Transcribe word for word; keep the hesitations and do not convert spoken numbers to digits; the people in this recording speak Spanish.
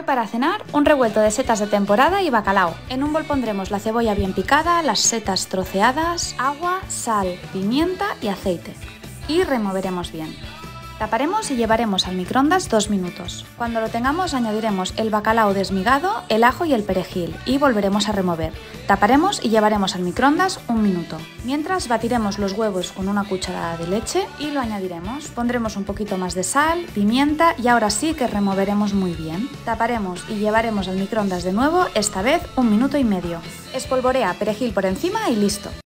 Para cenar, un revuelto de setas de temporada y bacalao. En un bol pondremos la cebolla bien picada, las setas troceadas, agua, sal, pimienta y aceite. Y removeremos bien. Taparemos y llevaremos al microondas dos minutos. Cuando lo tengamos añadiremos el bacalao desmigado, el ajo y el perejil y volveremos a remover. Taparemos y llevaremos al microondas un minuto. Mientras batiremos los huevos con una cucharada de leche y lo añadiremos. Pondremos un poquito más de sal, pimienta y ahora sí que removeremos muy bien. Taparemos y llevaremos al microondas de nuevo, esta vez un minuto y medio. Espolvorea perejil por encima y listo.